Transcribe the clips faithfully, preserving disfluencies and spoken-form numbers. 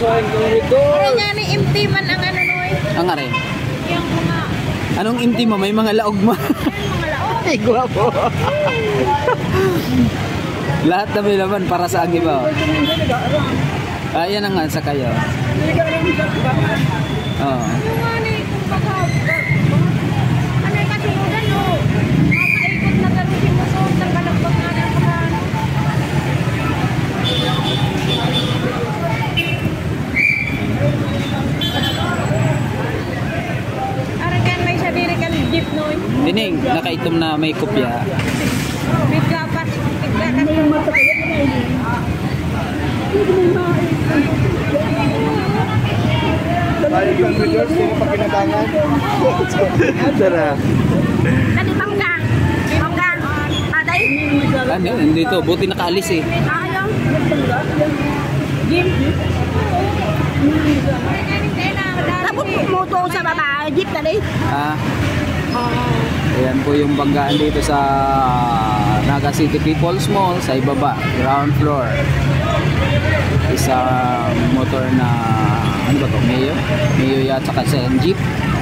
Ano nga ni empty man ang ano noy? Ang are. Yung mga... Anong empty mo? May mga laog mo. Mga laog. Ay, guwapo. Lahat na may laman para sa ang iba. Ayan ang nga sa kayo. Oo. Ano nga ni kung baka... Ano yung kasimudan o? Makaikot na gano'n si Muso. Nagkalagbag nga ng pagkano. Aragan may sadiri kan jeep noy. Dining, nakaitom na may kopya. Bigla pas, bigla kasi. Tayo yung videos, sino pa kinabangan? Sarap. Tadi bangga. Bangga. Aday. Ano, dito, buti nakaalis eh. Ayaw. Jeep. Tapos moto sa baba, jeep tadi. Ah. Ayan po yung banggaan dito sa Naga City People's Mall sa ibaba, ground floor. Isang motor na ano ba to? Mio? Mio yata kasi ang jeep.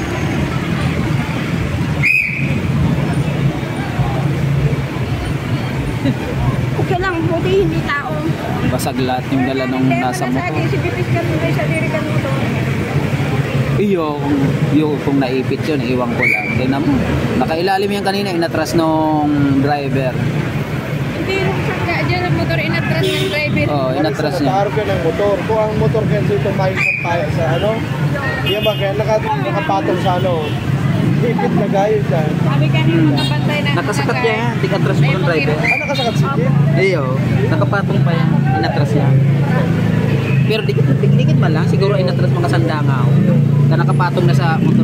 Okay lang, buti hindi tao. Basag lahat yung dala nung nasa motor. Si Pipis ka muna sa diri kan motor. Iyo, yung kung naipit yun, iwan ko lang. Tingnan mo, nakailalim yan kanina, inatras nung driver. Hindi rin siya dyan ang motor, inatras ng driver. Oo, oh, inatras niya. Nakaharap ka ng motor. Kung ang motor kasi ito may sampaya sa ano, yan ba kaya naka, nakapatong sa ano, ipit na gayo siya. Sabi kanina makapantay na. Nakasakat niya yan, tig atras mo ng driver. Ah, nakasakat si Jeep? Iyo, nakapatong pa yan, inatras yan. Pero dikit, dikit, dikit ba lang, siguro inatras mga sandangaw. Na nakapatong na sa motor.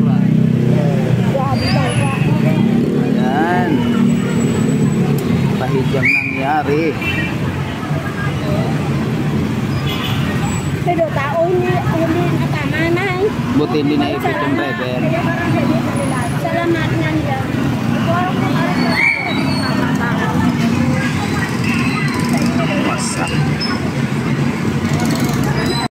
Ayan. Pahidyang nangyari. Pero tao hindi, hindi nakatama na. Buti hindi naipit yung driver. Salamat.